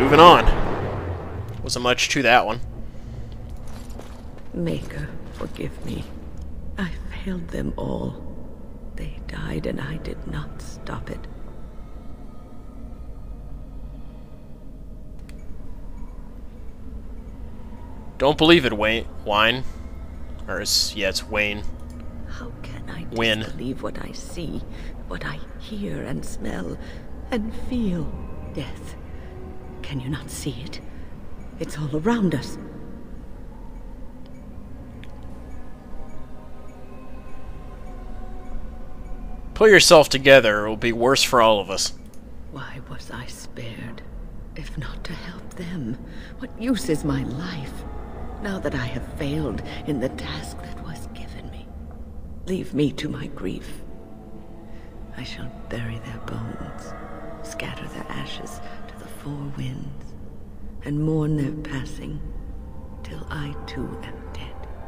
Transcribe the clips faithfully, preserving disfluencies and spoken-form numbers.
moving on. Wasn't much to that one. Maker, forgive me. I failed them all. They died and I did not stop it. Don't believe it, Wayne. Wine. Or it's, yeah, it's Wayne. How can I Win. disbelieve what I see, what I hear and smell and feel? Death. Can you not see it? It's all around us. Pull yourself together, it will be worse for all of us. Why was I spared? If not to help them, what use is my life? Now that I have failed in the task that was given me. Leave me to my grief. I shall bury their bones, scatter their ashes to the four winds, and mourn their passing, till I too am dead.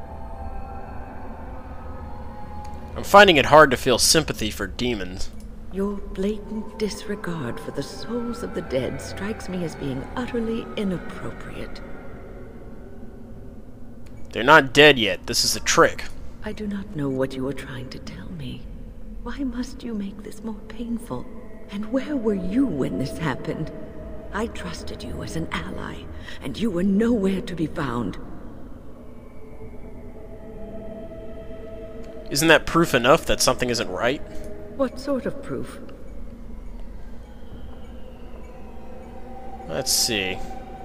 I'm finding it hard to feel sympathy for demons. Your blatant disregard for the souls of the dead strikes me as being utterly inappropriate. They're not dead yet. This is a trick. I do not know what you are trying to tell me. Why must you make this more painful? And where were you when this happened? I trusted you as an ally, and you were nowhere to be found. Isn't that proof enough that something isn't right? What sort of proof? Let's see.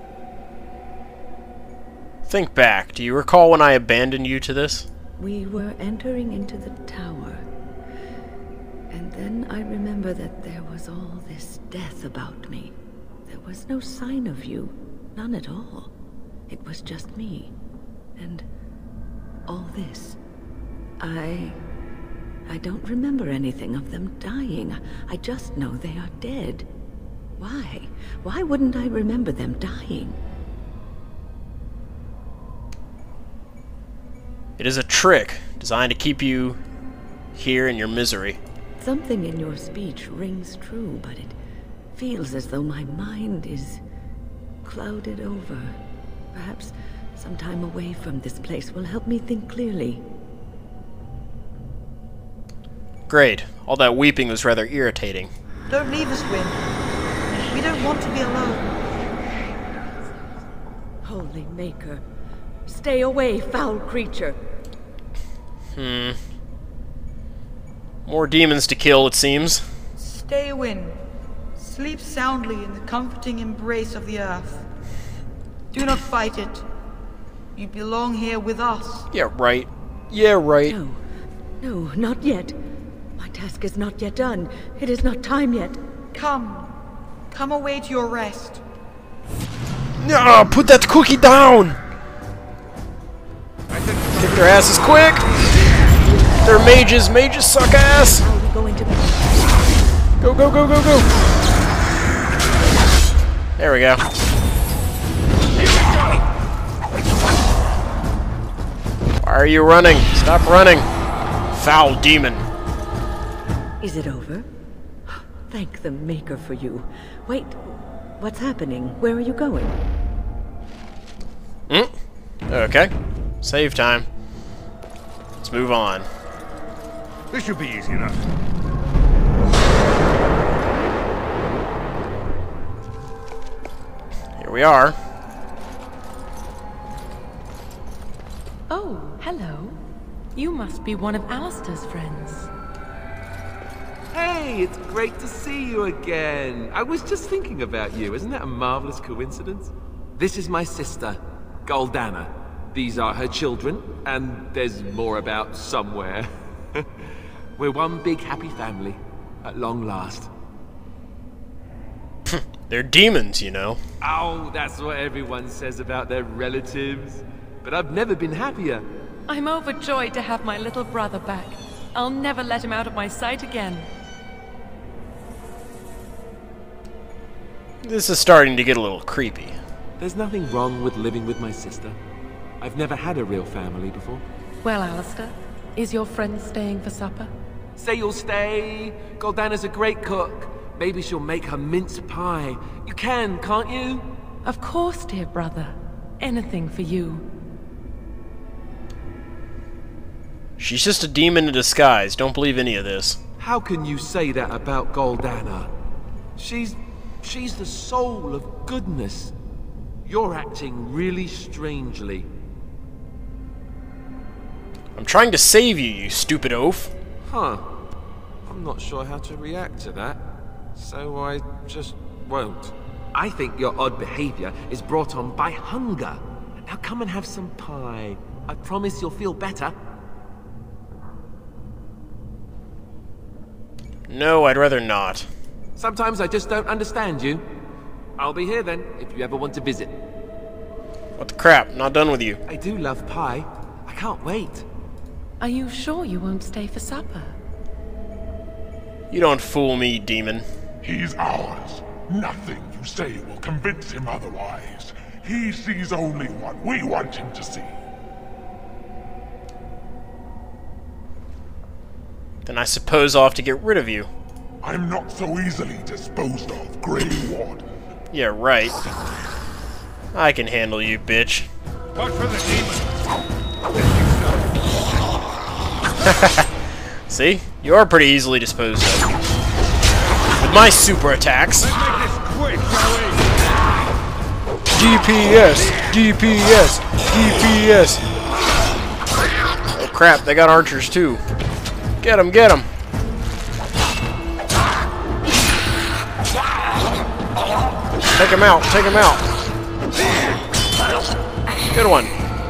Think back. Do you recall when I abandoned you to this? We were entering into the tower. And then I remember that there was all this death about me. There was no sign of you. None at all. It was just me. And all this. I... I don't remember anything of them dying. I just know they are dead. Why? Why wouldn't I remember them dying? It is a trick designed to keep you here in your misery. Something in your speech rings true, but it feels as though my mind is clouded over. Perhaps some time away from this place will help me think clearly. Great. All that weeping was rather irritating. Don't leave us, Wynne. We don't want to be alone. Holy Maker. Stay away, foul creature. Hmm. More demons to kill, it seems. Stay, Wynne. Sleep soundly in the comforting embrace of the earth. Do not fight it. You belong here with us. Yeah, right. Yeah, right. No. No, not yet. My task is not yet done. It is not time yet. Come. Come away to your rest. No, put that cookie down! Kick their asses quick! They're mages. Mages suck ass! How are we going to... Go, go, go, go, go! There we go. Why are you running? Stop running! Foul demon. Is it over? Thank the Maker for you. Wait, what's happening? Where are you going? Hmm? Okay. Save time. Let's move on. This should be easy enough. Here we are. Oh, hello. You must be one of Alistair's friends. Hey, it's great to see you again. I was just thinking about you. Isn't that a marvelous coincidence? This is my sister, Goldana. These are her children, and there's more about somewhere. We're one big happy family, at long last. They're demons, you know. Oh, that's what everyone says about their relatives. But I've never been happier. I'm overjoyed to have my little brother back. I'll never let him out of my sight again. This is starting to get a little creepy. There's nothing wrong with living with my sister. I've never had a real family before. Well, Alistair, is your friend staying for supper? Say you'll stay. Goldana's a great cook. Maybe she'll make her mince pie. You can, can't you? Of course, dear brother. Anything for you. She's just a demon in disguise. Don't believe any of this. How can you say that about Goldana? She's... she's the soul of goodness. You're acting really strangely. I'm trying to save you, you stupid oaf. Huh. I'm not sure how to react to that. So I just won't. I think your odd behavior is brought on by hunger. Now come and have some pie. I promise you'll feel better. No, I'd rather not. Sometimes I just don't understand you. I'll be here then, if you ever want to visit. What the crap? Not done with you. I do love pie. I can't wait. Are you sure you won't stay for supper? You don't fool me, demon. He's ours. Nothing you say will convince him otherwise. He sees only what we want him to see. Then I suppose I'll have to get rid of you. I'm not so easily disposed of, Grey Warden. Yeah, right. I can handle you, bitch. Watch for the demon. See? You are pretty easily disposed of. With my super attacks. Let's make this quick, shall we? D P S! D P S! D P S! Oh crap, they got archers too. Get him, get him! Take him out, take him out! Good one.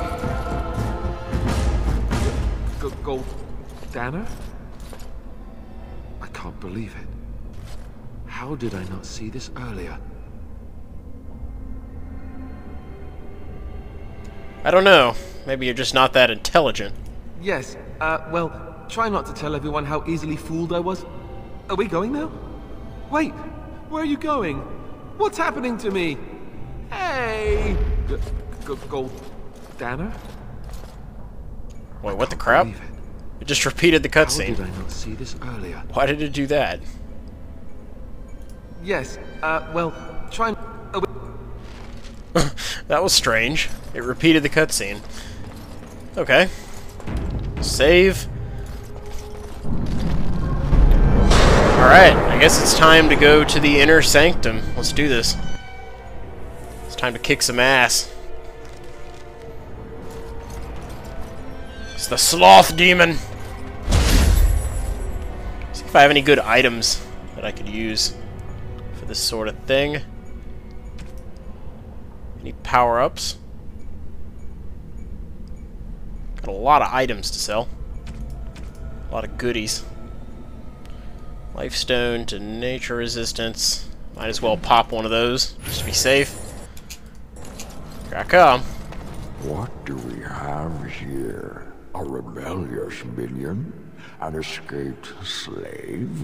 Goldana? I can't believe it. How did I not see this earlier? I don't know. Maybe you're just not that intelligent. Yes, uh, well, try not to tell everyone how easily fooled I was. Are we going now? Wait, where are you going? What's happening to me? Hey! G G Goldana? Wait, what the crap? It just repeated the cutscene. How did I not see this earlier? Why did it do that? Yes, uh, well, try... Uh, That was strange. It repeated the cutscene. Okay. Save. Alright, I guess it's time to go to the inner sanctum. Let's do this. It's time to kick some ass. It's the sloth demon! See if I have any good items that I could use for this sort of thing. Any power-ups? Got a lot of items to sell. A lot of goodies. Lifestone to nature resistance. Might as well pop one of those, just to be safe. Here I come. What do we have here? A rebellious minion? An escaped slave?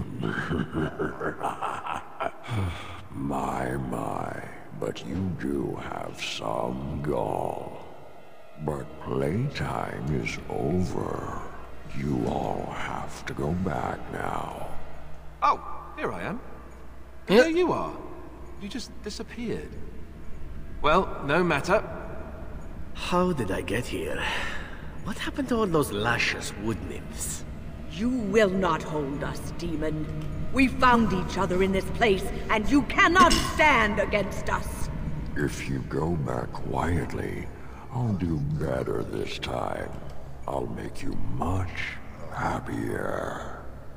My, my. But you do have some gall. But playtime is over. You all have to go back now. Oh, here I am. There you are. You just disappeared. Well, no matter. How did I get here? What happened to all those luscious wood nymphs? You will not hold us, demon. We found each other in this place, and you cannot stand against us. If you go back quietly, I'll do better this time. I'll make you much happier.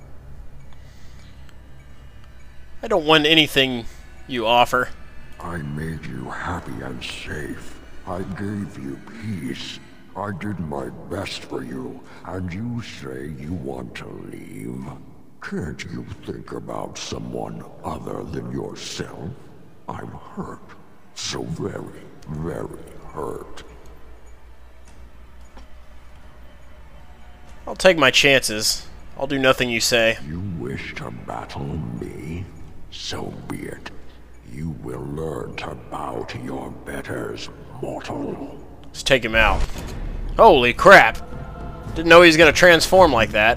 I don't want anything you offer. I made you happy and safe. I gave you peace. I did my best for you, and you say you want to leave? Can't you think about someone other than yourself? I'm hurt. So very, very hurt. I'll take my chances. I'll do nothing you say. You wish to battle me? So be it. You will learn to bow to your betters, mortal. Let's take him out. Holy crap! Didn't know he was gonna transform like that.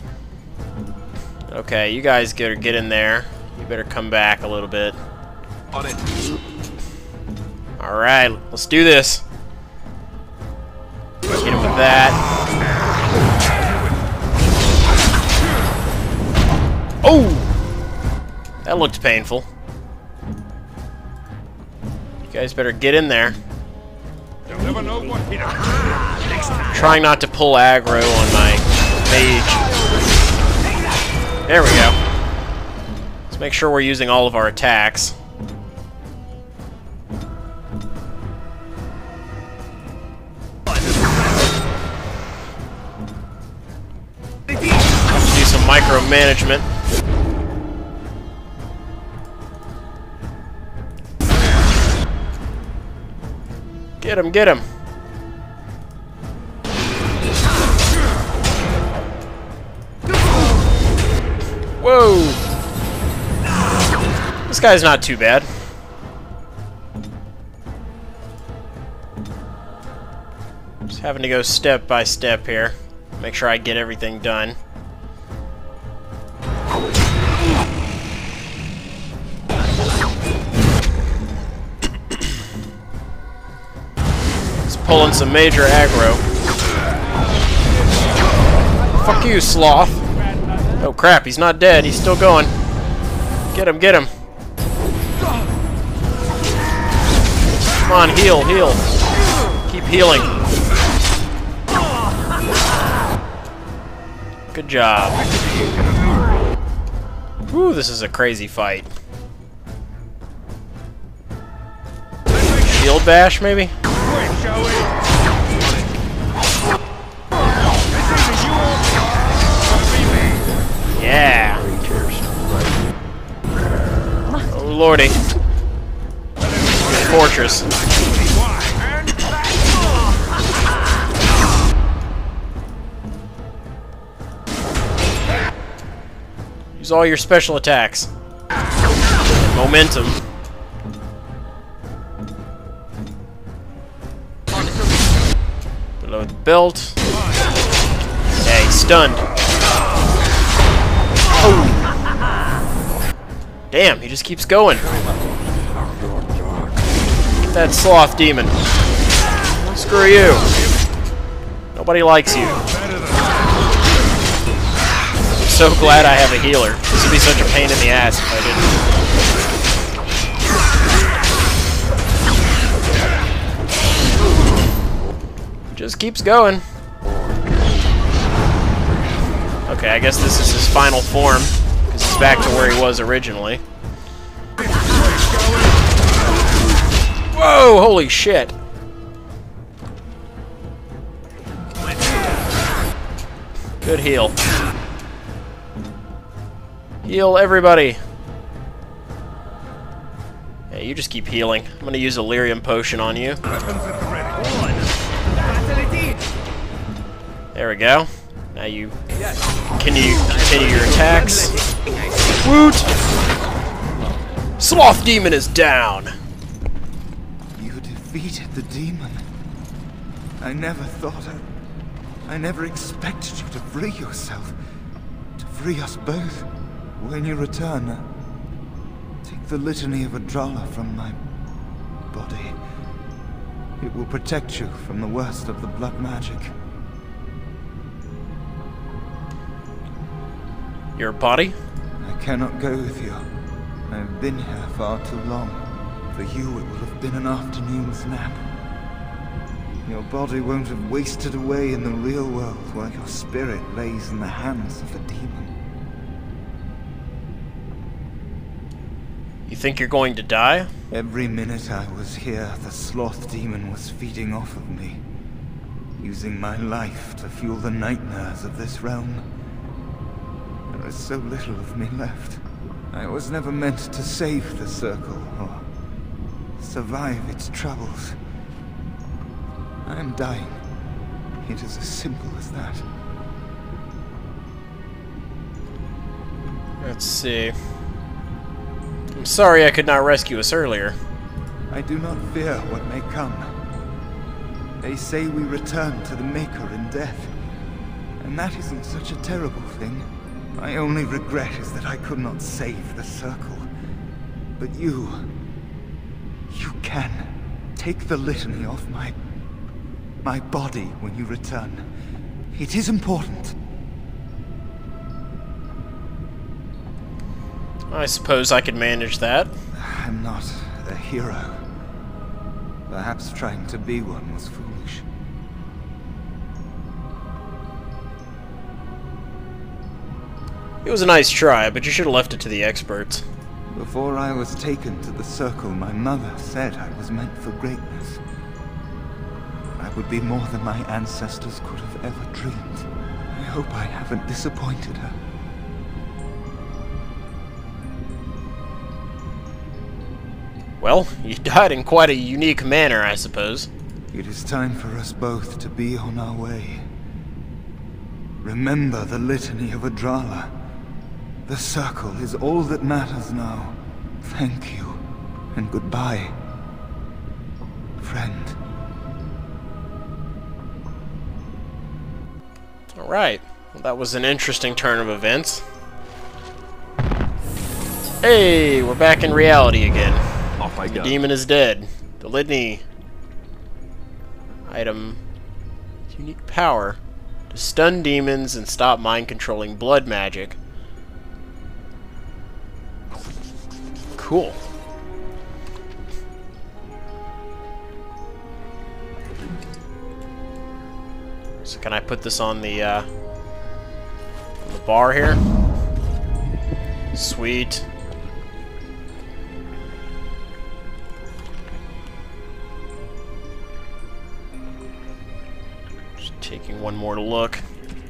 Okay, you guys better get in there. You better come back a little bit. On it. Alright, let's do this. Hit him with that. Oh! That looked painful. You guys better get in there. Trying not to pull aggro on my mage. There we go. Let's make sure we're using all of our attacks. Have to do some micromanagement. Get him, get him. Whoa! This guy's not too bad. Just having to go step by step here. Make sure I get everything done. He's pulling some major aggro. Fuck you, sloth. Oh crap, he's not dead. He's still going. Get him, get him. Come on, heal, heal. Keep healing. Good job. Whew, this is a crazy fight. Shield bash, maybe? Yeah. Oh lordy. Fortress. Use all your special attacks. Momentum. Below the belt. Yeah, he's stunned. Oh! Damn, he just keeps going. Get that sloth demon. Screw you. Nobody likes you. I'm so glad I have a healer. This would be such a pain in the ass if I didn't. Just keeps going. Okay, I guess this is his final form, because he's back to where he was originally. Whoa, holy shit. Good heal. Heal everybody. Yeah, you just keep healing. I'm gonna use a lyrium potion on you. There we go. Now you can you continue your attacks. Woot! Sloth demon is down. You defeated the demon. I never thought I... I never expected you to free yourself. To free us both. When you return, uh, take the litany of Adralla from my body. It will protect you from the worst of the blood magic. Your body? I cannot go with you. I've been here far too long. For you, it will have been an afternoon's nap. Your body won't have wasted away in the real world while your spirit lays in the hands of a demon. You think you're going to die? Every minute I was here, the sloth demon was feeding off of me, using my life to fuel the nightmares of this realm. There is so little of me left. I was never meant to save the circle, or survive its troubles. I am dying. It is as simple as that. Let's see. I'm sorry I could not rescue us earlier. I do not fear what may come. They say we return to the Maker in death. And that isn't such a terrible thing. My only regret is that I could not save the circle. But you... you can. take the litany off my... my body when you return. It is important. I suppose I could manage that. I'm not a hero. Perhaps trying to be one was foolish. It was a nice try, but you should have left it to the experts. Before I was taken to the circle, my mother said I was meant for greatness. I would be more than my ancestors could have ever dreamed. I hope I haven't disappointed her. Well, you died in quite a unique manner, I suppose. It is time for us both to be on our way. Remember the litany of Adrala. The circle is all that matters now. Thank you, and goodbye, friend. Alright, well, that was an interesting turn of events. Hey, we're back in reality again. Off I The go. demon is dead. The litany item, unique power to stun demons and stop mind-controlling blood magic. Cool. So can I put this on the uh, on the bar here? Sweet. Just taking one more look.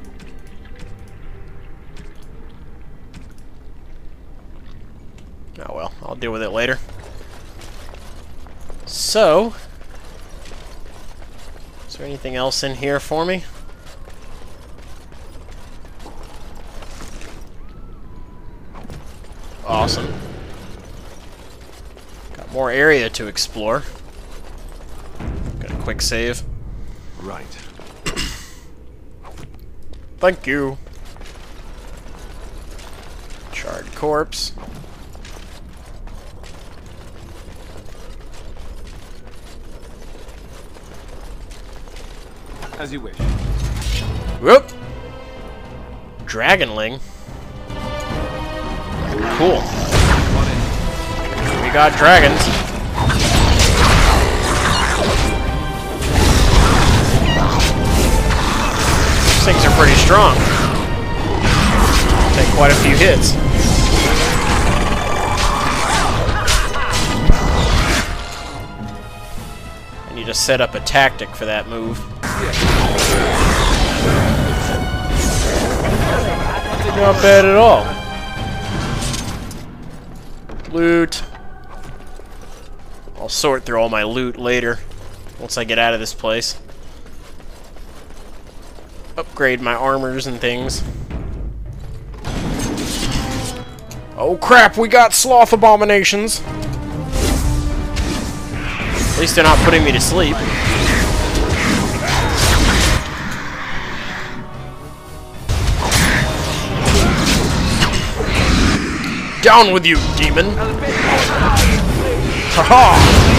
Oh well, I'll deal with it later. So, is there anything else in here for me? Awesome. Got more area to explore. Got a quick save. Right. Thank you. Charred corpse. As you wish. Whoop! Dragonling. Cool. We got dragons. These things are pretty strong. Take quite a few hits. I need to set up a tactic for that move. Not bad at all. Loot. I'll sort through all my loot later, once I get out of this place. Upgrade my armors and things. Oh crap, we got sloth abominations! At least they're not putting me to sleep. Down with you, demon! Haha!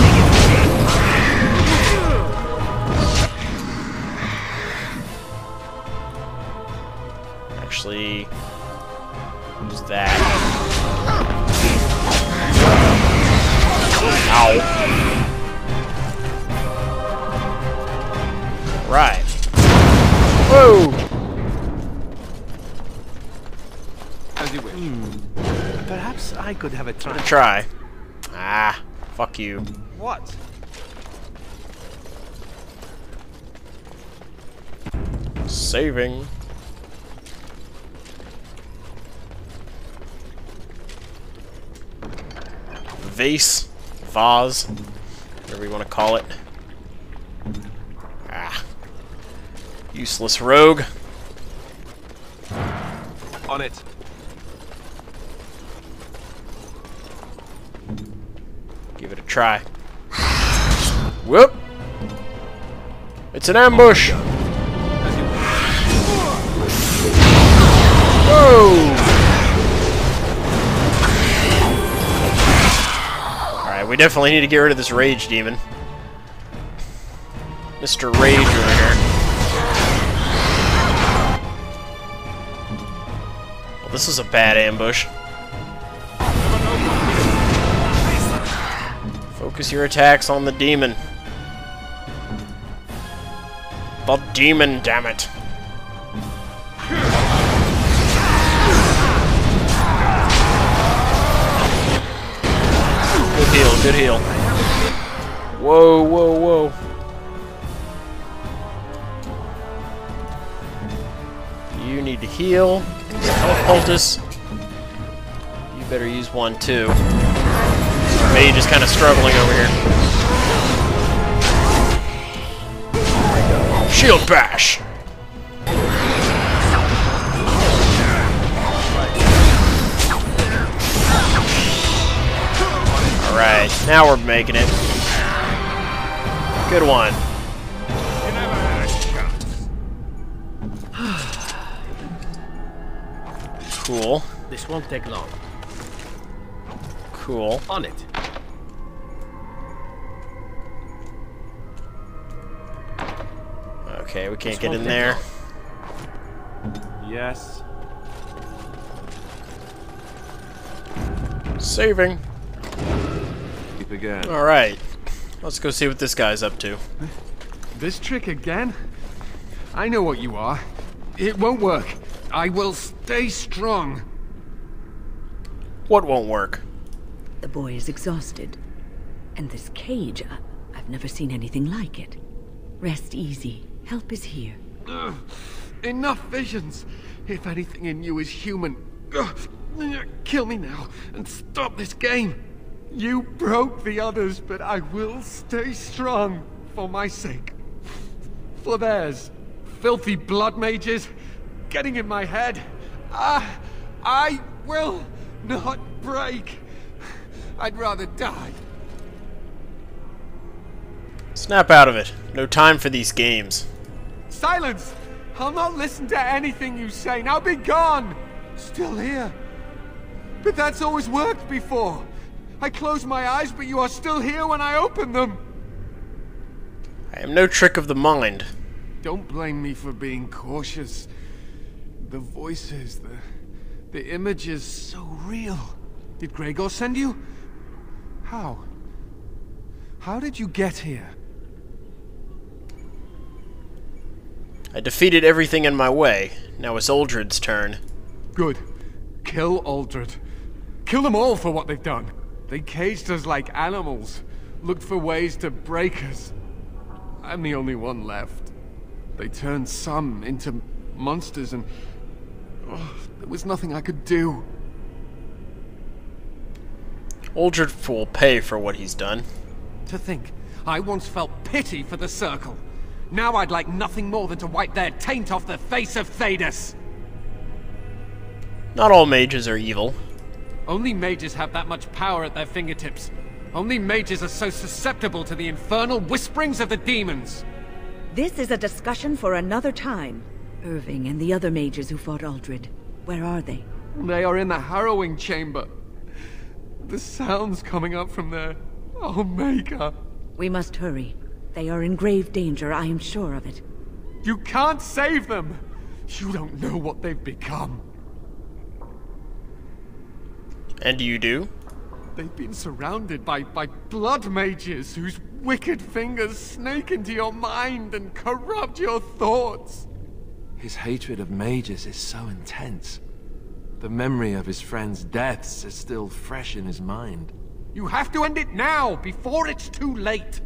Actually, who's that? Ow! Right. Whoa! As you wish. Perhaps I could have a try. Gonna try. Ah, fuck you. What? Saving. Vase. Vase. Whatever you want to call it. Ah. Useless rogue. On it. Give it a try. Whoop! It's an ambush! Whoa! Alright, we definitely need to get rid of this rage demon. Mister Rage over here. Well, this is a bad ambush. Focus your attacks on the demon. The demon, damn it. Good heal, good heal. Whoa, whoa, whoa. You need to heal. Health poultice. You better use one too. Mage is kind of struggling over here. Shield bash! Alright, now we're making it. Good one. Cool. This won't take long. Cool. On it. Okay, we can't This get won't in take there. long. Yes. Saving. Keep again. Alright. Let's go see what this guy's up to. This trick again? I know what you are. It won't work. I will stay strong. What won't work? The boy is exhausted. And this cage, I I've never seen anything like it. Rest easy. Help is here. Ugh. Enough visions. If anything in you is human, ugh, kill me now and stop this game. You broke the others, but I will stay strong for my sake. For theirs. Filthy blood mages getting in my head. Ah, I will not break. I'd rather die. Snap out of it. No time for these games. Silence! I'll not listen to anything you say. Now be gone! Still here. But that's always worked before. I close my eyes, but you are still here when I open them. I am no trick of the mind. Don't blame me for being cautious. The voices, the... the images, so real. Did Gregor send you? How? How did you get here? I defeated everything in my way. Now it's Uldred's turn. Good. Kill Uldred. Kill them all for what they've done. They caged us like animals. Looked for ways to break us. I'm the only one left. They turned some into monsters and... oh, there was nothing I could do. Uldred will pay for what he's done. To think, I once felt pity for the Circle. Now I'd like nothing more than to wipe their taint off the face of Thedas. Not all mages are evil. Only mages have that much power at their fingertips. Only mages are so susceptible to the infernal whisperings of the demons. This is a discussion for another time. Irving and the other mages who fought Uldred. Where are they? They are in the harrowing chamber. The sounds coming up from there. Omega. We must hurry. They are in grave danger, I am sure of it. You can't save them! You don't know what they've become. And you do? They've been surrounded by, by blood mages whose wicked fingers snake into your mind and corrupt your thoughts. His hatred of mages is so intense. The memory of his friends' deaths is still fresh in his mind. You have to end it now, before it's too late.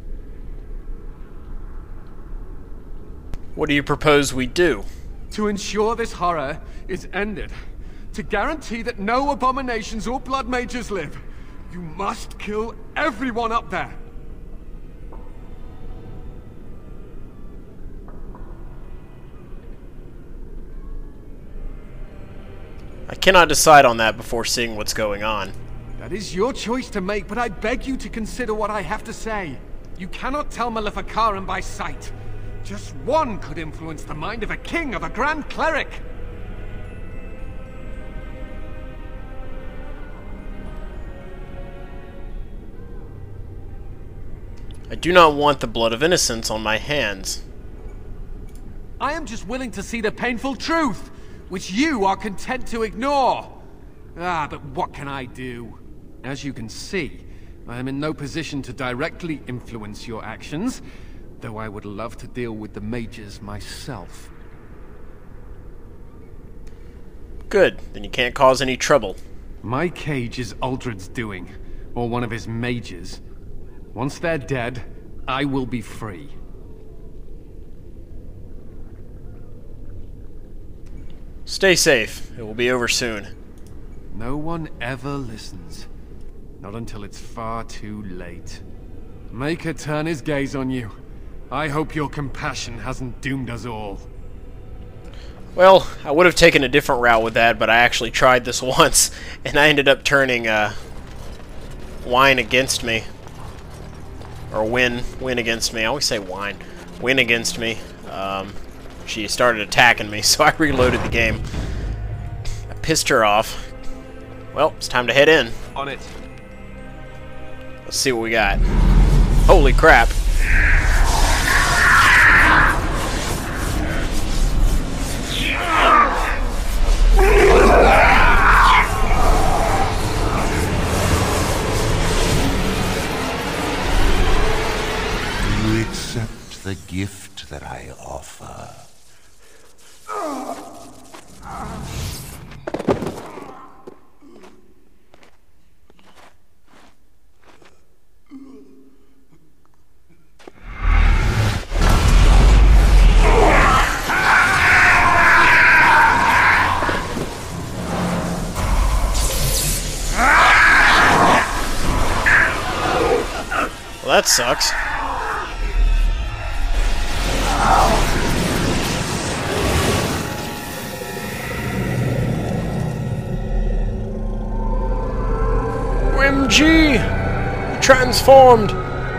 What do you propose we do? To ensure this horror is ended, to guarantee that no abominations or blood mages live, you must kill everyone up there. I cannot decide on that before seeing what's going on. That is your choice to make, but I beg you to consider what I have to say. You cannot tell Maleficarum by sight. Just one could influence the mind of a king, of a grand cleric. I do not want the blood of innocents on my hands. I am just willing to see the painful truth, which you are content to ignore. Ah, but what can I do? As you can see, I am in no position to directly influence your actions, though I would love to deal with the mages myself. Good, then you can't cause any trouble. My cage is Uldred's doing, or one of his mages. Once they're dead, I will be free. Stay safe. It will be over soon. No one ever listens. Not until it's far too late. Maker turn his gaze on you. I hope your compassion hasn't doomed us all. Well, I would have taken a different route with that, but I actually tried this once, and I ended up turning uh, wine against me. Or win, win against me. I always say wine. Win against me. Um, she started attacking me, so I reloaded the game. I pissed her off. Well, it's time to head in. On it. Let's see what we got. Holy crap. Do you accept the gift that I offer? Well, that sucks. O M G! Transformed!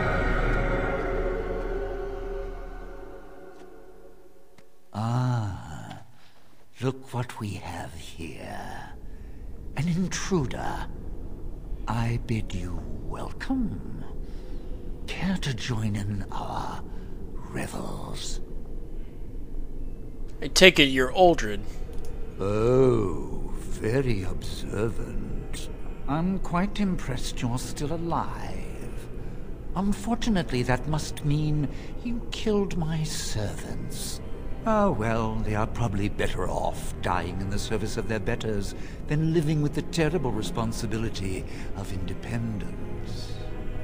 Ah, look what we have here. An intruder. I bid you welcome. Care to join in our revels? I take it you're Uldred. Oh, very observant. I'm quite impressed you're still alive. Unfortunately, that must mean you killed my servants. Oh, well, they are probably better off dying in the service of their betters than living with the terrible responsibility of independence.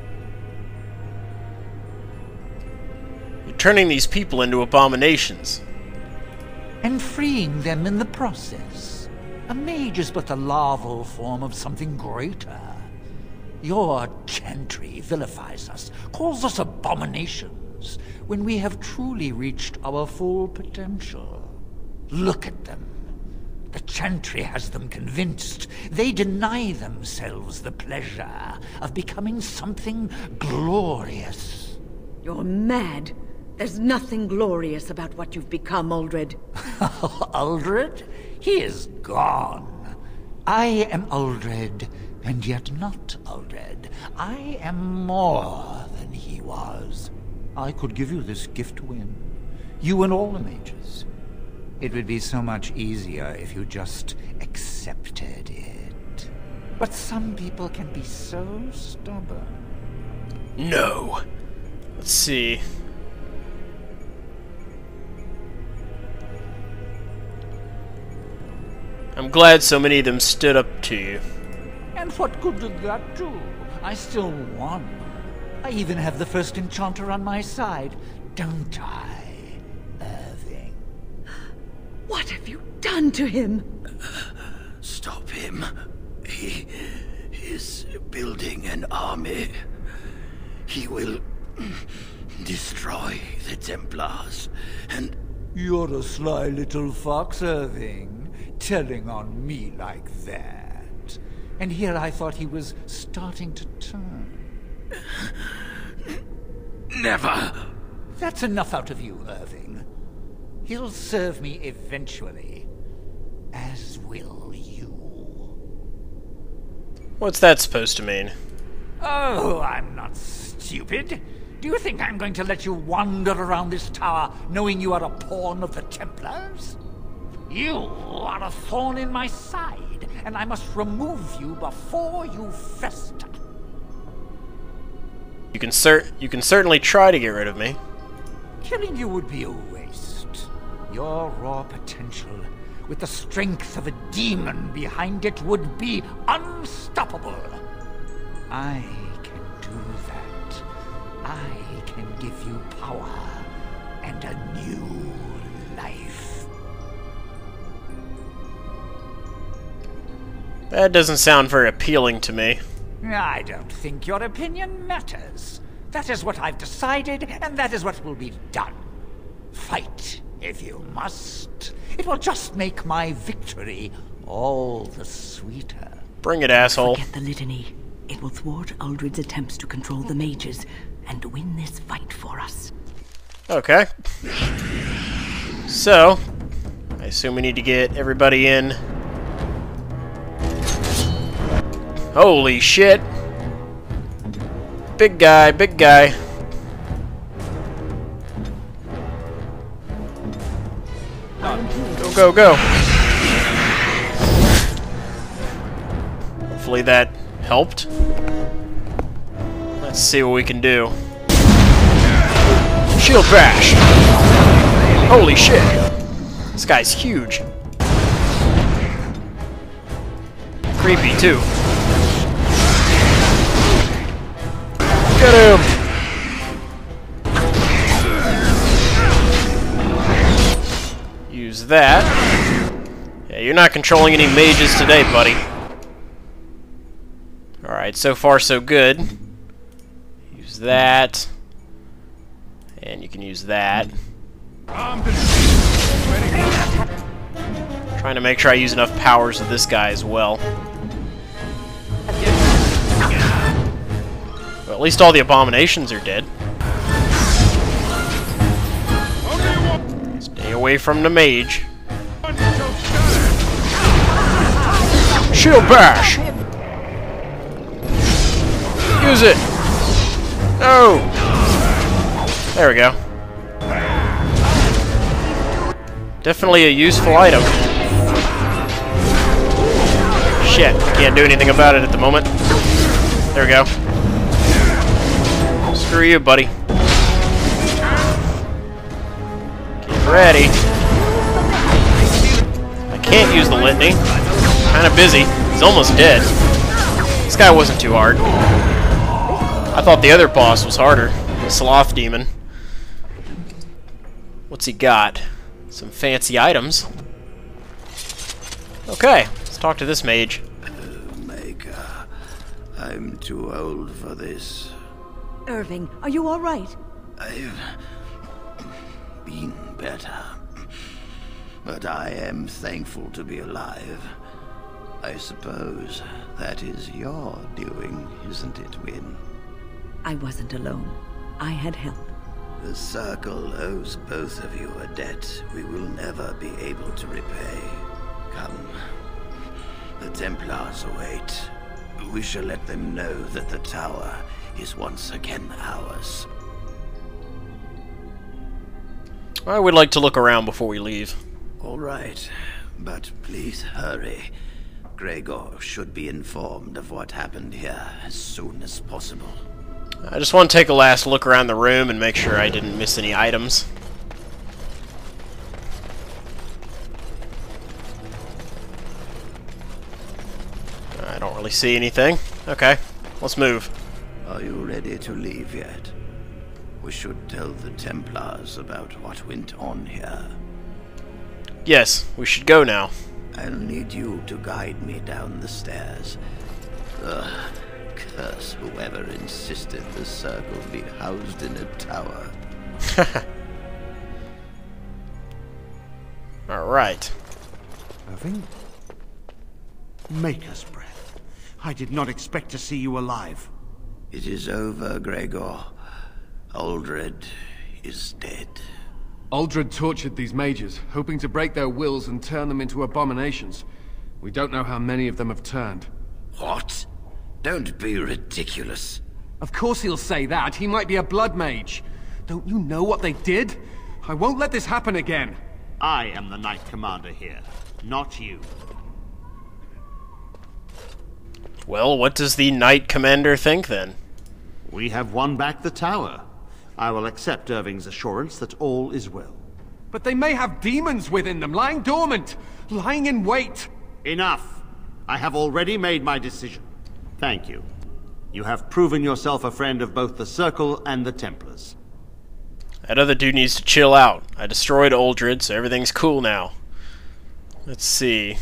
You're turning these people into abominations. And freeing them in the process. A mage is but the larval form of something greater. Your chantry vilifies us, calls us abominations, when we have truly reached our full potential. Look at them. The chantry has them convinced. They deny themselves the pleasure of becoming something glorious. You're mad. There's nothing glorious about what you've become, Uldred. Uldred? He is gone. I am Uldred, and yet not Uldred. I am more than he was. I could give you this gift to win. You and all the mages. It would be so much easier if you just accepted it. But some people can be so stubborn. No. Let's see. I'm glad so many of them stood up to you. And what good did that do? I still won. I even have the first enchanter on my side, don't I, Irving? What have you done to him? Stop him. He is building an army. He will destroy the Templars, and... You're a sly little fox, Irving, telling on me like that. And here I thought he was starting to turn. Never! That's enough out of you, Irving. He'll serve me eventually. As will you. What's that supposed to mean? Oh, I'm not stupid. Do you think I'm going to let you wander around this tower knowing you are a pawn of the Templars? You are a thorn in my side, and I must remove you before you fester. You can cer- you can certainly try to get rid of me. Killing you would be a waste. Your raw potential, with the strength of a demon behind it, would be unstoppable. I can do that. I can give you power and a new life. That doesn't sound very appealing to me. I don't think your opinion matters. That is what I've decided, and that is what will be done. Fight, if you must. It will just make my victory all the sweeter. Bring it, asshole. Forget the litany. It will thwart Uldred's attempts to control the mages and win this fight for us. Okay. So, I assume we need to get everybody in. Holy shit. Big guy, big guy. Go, go, go. Hopefully that helped. Let's see what we can do. Shield bash! Holy shit! This guy's huge. Creepy, too. Get him! Use that. Yeah, you're not controlling any mages today, buddy. Alright, so far so good. Use that. And you can use that. Trying to make sure I use enough powers of this guy as well. Well, at least all the abominations are dead. Stay away from the mage. Shield bash! Use it! No! There we go. Definitely a useful item. Shit, can't do anything about it at the moment. There we go. Screw you, buddy. Get ready. I can't use the litany. Kinda busy. He's almost dead. This guy wasn't too hard. I thought the other boss was harder. The sloth demon. What's he got? Some fancy items. Okay, let's talk to this mage. Oh, Maker, I'm too old for this. Irving, are you all right? I've been better, but I am thankful to be alive. I suppose that is your doing, isn't it, Wynne? I wasn't alone. I had help. The Circle owes both of you a debt we will never be able to repay. Come. The Templars await. We shall let them know that the tower is once again ours. I would like to look around before we leave. All right, but please hurry. Gregor should be informed of what happened here as soon as possible. I just want to take a last look around the room and make sure I didn't miss any items. I don't really see anything. Okay, let's move. Are you ready to leave yet? We should tell the Templars about what went on here. Yes, we should go now. I'll need you to guide me down the stairs. Ugh. Curse whoever insisted the Circle be housed in a tower. Alright. Irving? Maker's breath. I did not expect to see you alive. It is over, Gregor. Uldred is dead. Uldred tortured these mages, hoping to break their wills and turn them into abominations. We don't know how many of them have turned. What? Don't be ridiculous. Of course he'll say that. He might be a blood mage. Don't you know what they did? I won't let this happen again. I am the Knight Commander here, not you. Well, what does the Knight Commander think, then? We have won back the tower. I will accept Irving's assurance that all is well. But they may have demons within them, lying dormant, lying in wait. Enough! I have already made my decision. Thank you. You have proven yourself a friend of both the Circle and the Templars. That other dude needs to chill out. I destroyed Uldred, so everything's cool now. Let's see.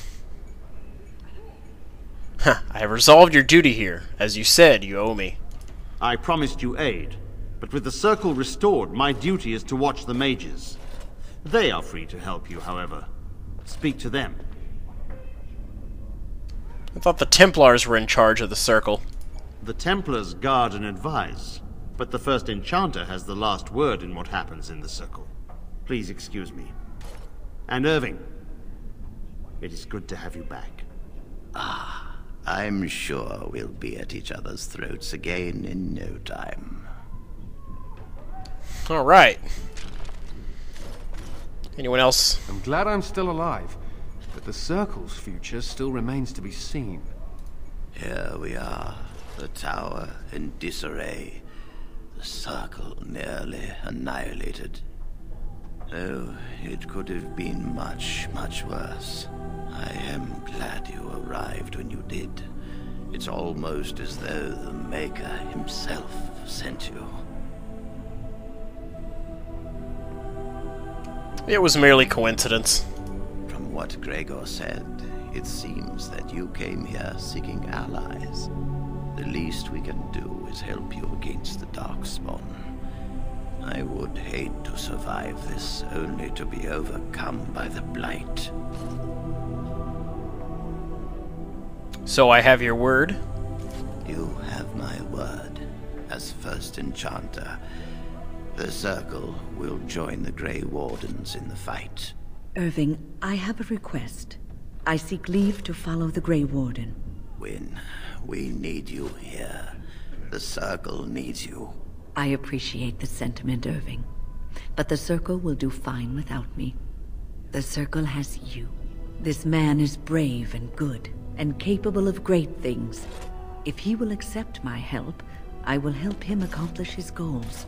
Huh, I have resolved your duty here. As you said, you owe me. I promised you aid, but with the Circle restored, my duty is to watch the mages. They are free to help you, however. Speak to them. I thought the Templars were in charge of the Circle. The Templars guard and advise, but the First Enchanter has the last word in what happens in the Circle. Please excuse me. And Irving, it is good to have you back. Ah. I'm sure we'll be at each other's throats again in no time. All right. Anyone else? I'm glad I'm still alive, but the Circle's future still remains to be seen. Here we are, the tower in disarray, the Circle nearly annihilated. Oh, it could have been much, much worse. I am glad you arrived when you did. It's almost as though the Maker himself sent you. It was merely coincidence. From what Gregor said, it seems that you came here seeking allies. The least we can do is help you against the Darkspawn. I would hate to survive this only to be overcome by the Blight. So I have your word? You have my word. As First Enchanter, the Circle will join the Grey Wardens in the fight. Irving, I have a request. I seek leave to follow the Grey Warden. When we need you here, the Circle needs you. I appreciate the sentiment, Irving. But the Circle will do fine without me. The Circle has you. This man is brave and good, and capable of great things. If he will accept my help, I will help him accomplish his goals.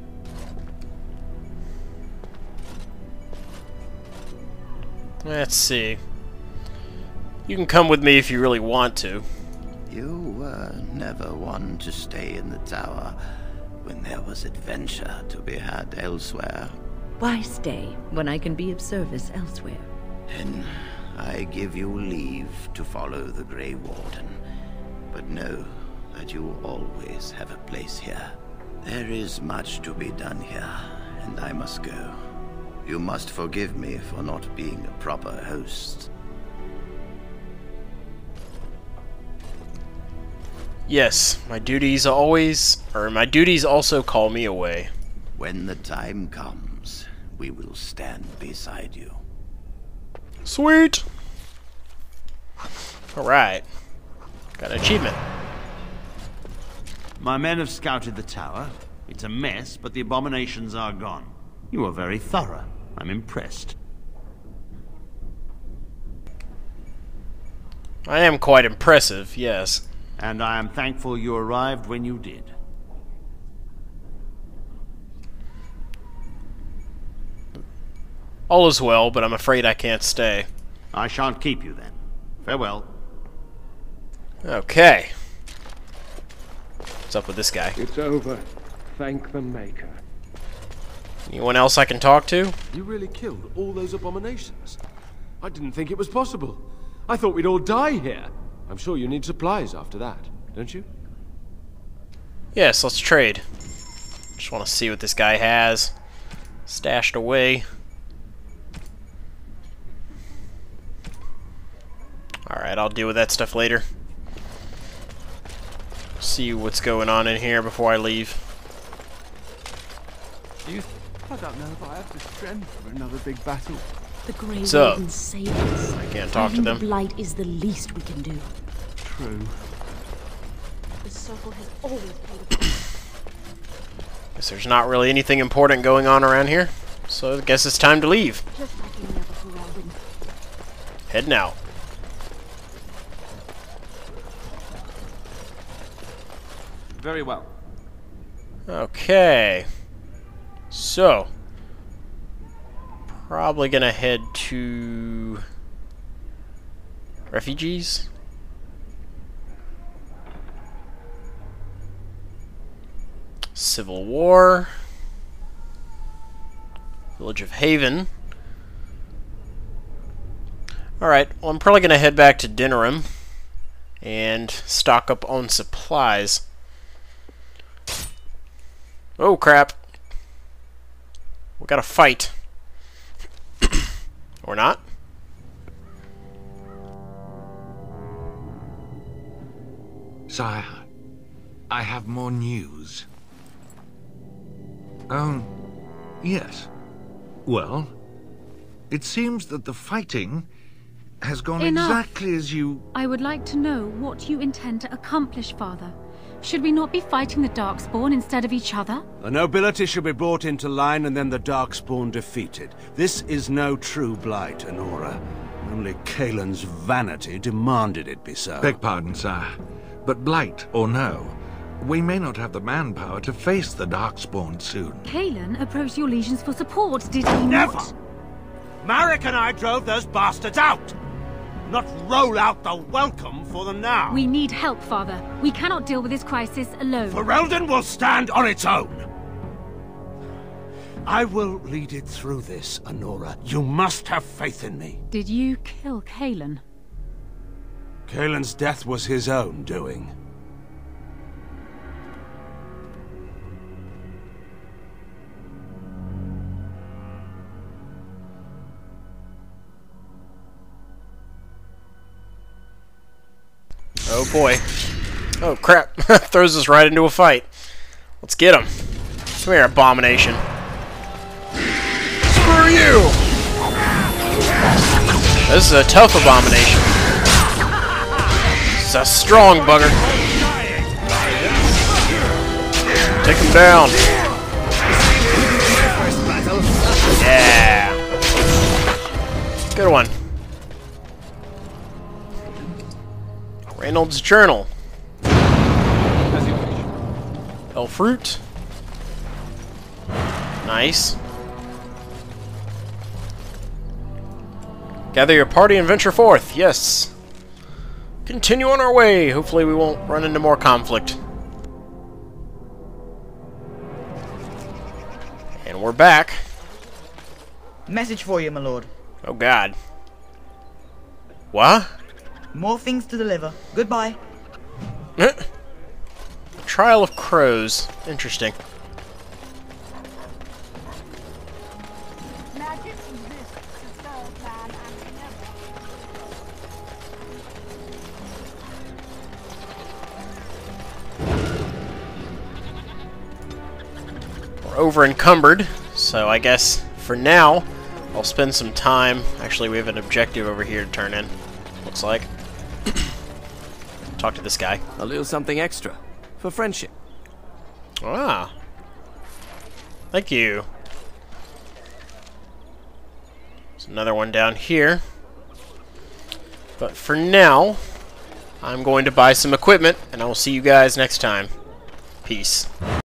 Let's see. You can come with me if you really want to. You were never one to stay in the tower when there was adventure to be had elsewhere. Why stay when I can be of service elsewhere? Then I give you leave to follow the Grey Warden, but know that you always have a place here. There is much to be done here, and I must go. You must forgive me for not being a proper host. Yes, my duties always, or my duties also call me away. When the time comes, we will stand beside you. Sweet! Alright. Got an achievement. My men have scouted the tower. It's a mess, but the abominations are gone. You are very thorough. I'm impressed. I am quite impressive, yes. And I am thankful you arrived when you did. All is well, but I'm afraid I can't stay. I shan't keep you then. Farewell. Okay. What's up with this guy? It's over. Thank the Maker. Anyone else I can talk to? You really killed all those abominations? I didn't think it was possible. I thought we'd all die here. I'm sure you need supplies after that, don't you? Yes, let's trade. Just want to see what this guy has stashed away. Alright, I'll deal with that stuff later. See what's going on in here before I leave. You I don't know if I have the strength for another big battle. The Grey What's up? Wardens save us. I can't talk to them. The Blight is the least we can do. True. The Circle has always played a Guess there's not really anything important going on around here, so I guess it's time to leave. Just like any other Ferelden. Heading out. Very well. Okay. So, probably gonna head to refugees. Civil War. Village of Haven. Alright, well I'm probably gonna head back to Dinnerim and stock up on supplies. Oh crap. We gotta fight. Or not? Sire, I have more news. Oh, yes. Well, it seems that the fighting has gone Enough. exactly as you... I would like to know what you intend to accomplish, Father. Should we not be fighting the Darkspawn instead of each other? The nobility should be brought into line and then the Darkspawn defeated. This is no true blight, Anora. Only Kaelin's vanity demanded it be so. Beg pardon, sire. But blight or no, we may not have the manpower to face the Darkspawn soon. Kaelin approached your legions for support, did he Never! not? Marek and I drove those bastards out! Not roll out the welcome for them now! We need help, Father. We cannot deal with this crisis alone. Ferelden will stand on its own! I will lead it through this, Anora. You must have faith in me. Did you kill Kaelin? Kaelin's death was his own doing. Oh boy. Oh crap. Throws us right into a fight. Let's get him. Come here, abomination. Screw you! This is a tough abomination. This is a strong bugger. Take him down. Yeah. Good one. Reynolds Journal. Hell fruit. Nice. Gather your party and venture forth. Yes. Continue on our way. Hopefully we won't run into more conflict. And we're back. Message for you, my lord. Oh god. What? More things to deliver. Goodbye. Trial of Crows. Interesting. We're over encumbered, so I guess for now I'll spend some time. Actually, we have an objective over here to turn in. Looks like. Talk to this guy. A little something extra. For friendship. Ah. Thank you. There's another one down here. But for now, I'm going to buy some equipment, and I will see you guys next time. Peace.